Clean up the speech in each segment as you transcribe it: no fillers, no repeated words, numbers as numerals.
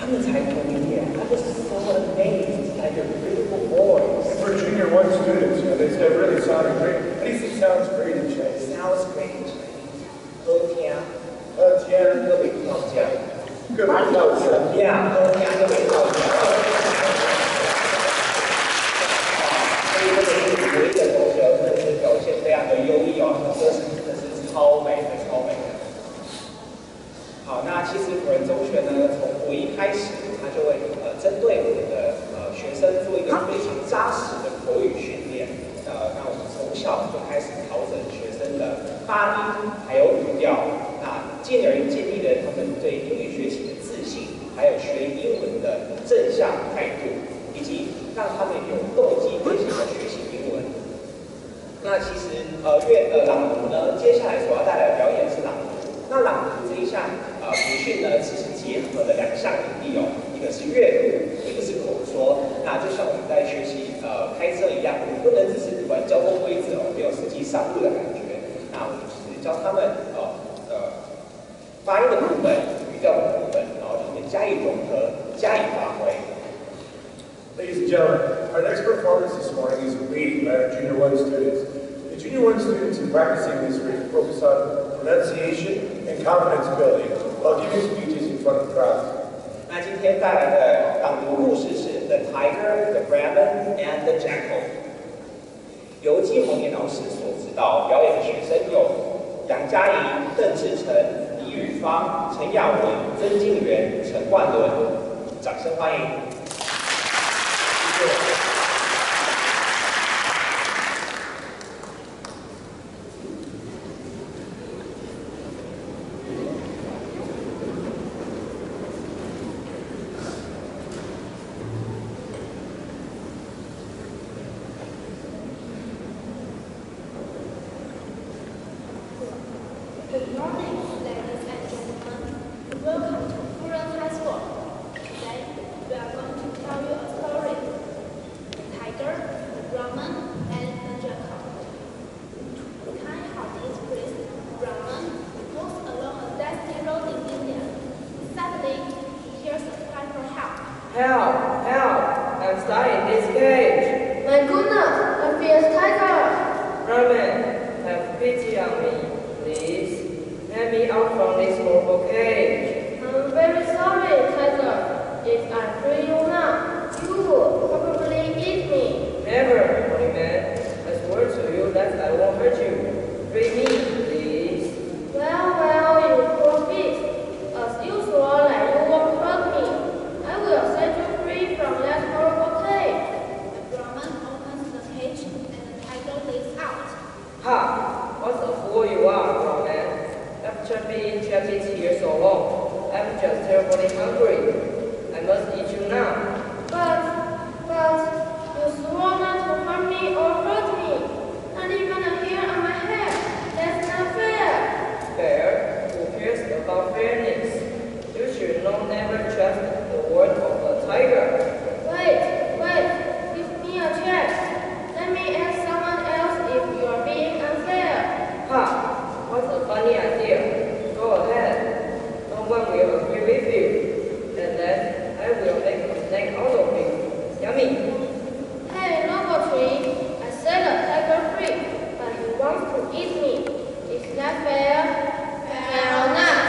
他们才同一年。I was so amazed at their beautiful voice. And for junior one students, they said really sounded great. How do you think sounds great in Chinese? Sounds great in Chinese. 好听， 天， 特别好听。 各位老师， Yeah， 好听，特别好听。所以这个有一个同学真的是表现非常的优异哦，歌声真的是超美的，超美的。好，那其实辅仁中学呢，从国一开始，它就会针对我们的学生做一个非常扎实的口语训练。那我们从小就开始调整学生的发音还有语调，那进而建立了他们对英语学习的自信，还有学英文的正向态度，以及让他们有动机进行的学习英文。那其实朗读呢，接下来所要带来的表演是朗读。那朗读这一项培训呢，其实结合了两项能力哦，一个是阅读，一个是口说。那就像我们在学习开车一样，我们不能只是玩交通规则哦，没有实际上路的感觉。那我们就是教他们发音的部分、语调的部分，然后里面加以融合、加以发挥。 Ladies and gentlemen, our next performance this morning is a reading by our Junior 1 students. The Junior 1 students in practicing this reading focus on pronunciation and confidence building while giving speeches in front of crowds. 那今天带来的朗读故事是《The Tiger, the Raven, and the Jackal》。由季红岩老师所指导，表演的学生有杨嘉怡、邓志成、李宇芳、陈雅文、曾静源、陈冠伦，掌声欢迎！谢谢。 Good morning, ladies and gentlemen. Welcome to Furen High School. Today, we are going to tell you a story. The tiger, the Brahman, and the jackal. 看好 this priest, Brahman, moves along a dusty road in India. Suddenly, he hears a cry for help. Help! Help! I'm stuck in this cage. My goodness, a fierce tiger! Brahman, have pity on me, please. Let me out from this horrible cage. I'm very sorry, tiger. If I free you now, you will probably eat me. Never, holy man. I swear to you that I won't hurt you. Free me, please. Well, you poor beast. As you swore that you won't hurt me, I will set you free from that horrible cage. The Brahman opens the cage and the tiger leaps out. Ha! What a fool you are, Brahman. After being trapped here so long, I'm just terribly hungry. I must eat you now. But, you swore not to harm me or hurt me. Not even a hair on my head. That's not fair. Fair? Who cares about fairness? You should know never trust the word of a tiger. Wait, give me a chance. Let me ask someone else if you are being unfair. Ha! What a funny idea. Go ahead. No one will agree with you. And then I will make a snake out of you. Yummy! Hey, Noble Tree, I set a tiger free, but he wants to eat me. Is that fair? Fair or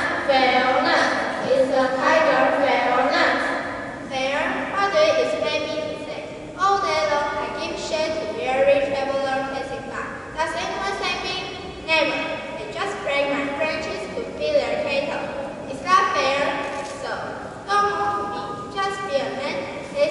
not? Is the tiger fair or not? Fair? What do you expect me to say? All day long I give shade to every traveler passing by. Does anyone say me? Never. They just break my branches to feed their cattle. Is that fair? So, don't move me. Just be a man.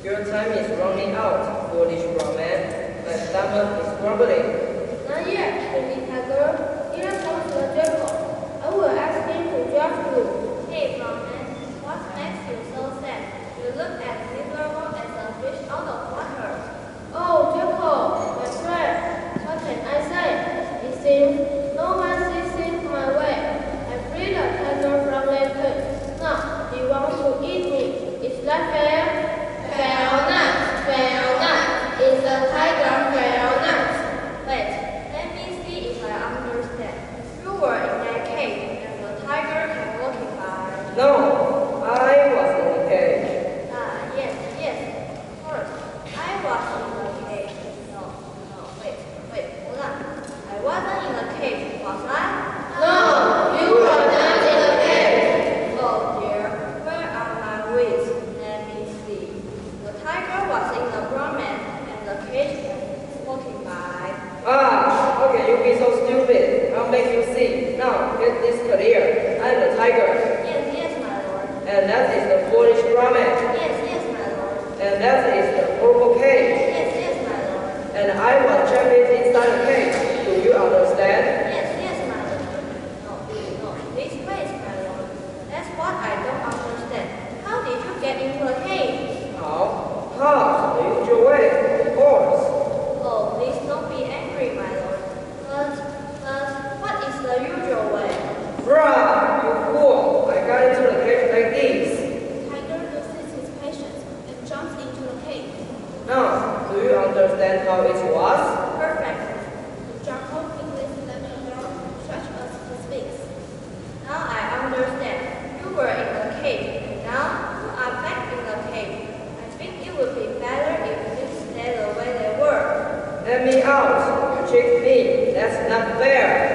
Your time is running out, foolish brown man. My stomach is grumbling. Not yet, baby tiger. Here comes the jackal. I will ask him to judge you. Hey, brown man, what makes you so sad? You look as miserable as a fish out of water. Oh, jackal, my friend. What can I say? It seems no one sees things my way. I freed the tiger from that cage. Now he wants to eat me. Is that fair? Fair or not? Fair or not? Is the tiger fair or not? Wait, let me see if I understand. You were in that cave and the tiger came walking by. No, I was in the cage. Ah, yes, of course. I was in the cave. No, wait, hold on. I wasn't in the cave, was I? No, you were not in the cage. Oh dear, where are my wits? Let me see. The tiger was in the brown man and the cage was walking by. Ah, how can you be so stupid? I'll make you see. Now, get this clear. I'm the tiger. Yes, my lord. And that is the foolish brown man. Yes, my lord. And that is the purple cage. Yes, my lord. And I was trapped inside the cage. Do you understand? Yes, my lord. No, this way, my lord. That's what I don't understand. How did you get into the cave? How? The usual way, of course. Oh, please don't be angry, my lord. But what is the usual way? Bruh, you fool! I got into the cage like this. Tiger loses his patience and jumps into the cave. Now, do you understand how it was? Perfect. The jackal quickly slammed the door, shut us to speaks. Now I understand. You were in the cave. Now you are back in the cave. I think it would be better if things stayed the way they were. Let me out. You tricked me. That's not fair.